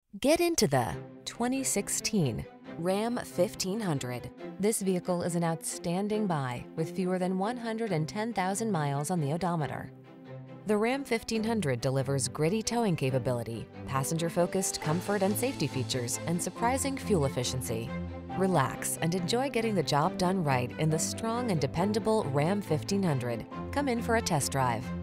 Get into the 2016 Ram 1500. This vehicle is an outstanding buy with fewer than 110,000 miles on the odometer. The Ram 1500 delivers gritty towing capability, passenger-focused comfort and safety features, and surprising fuel efficiency. Relax and enjoy getting the job done right in the strong and dependable Ram 1500. Come in for a test drive.